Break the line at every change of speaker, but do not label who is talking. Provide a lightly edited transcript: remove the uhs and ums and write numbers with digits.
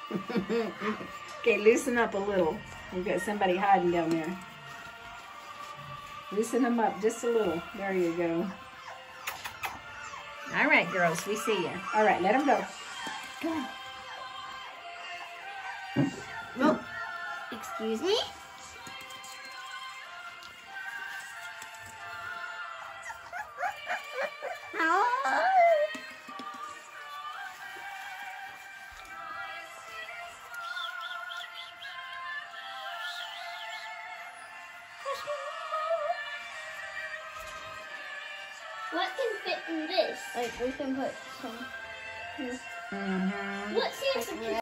Okay, loosen up a little. We've got somebody hiding down there. Loosen them up just a little. There you go. All right, girls, we see you. All right, let them go. Go.
Oh, excuse me? What can fit in this? Like we can put some.
Mm-hmm.
What seems to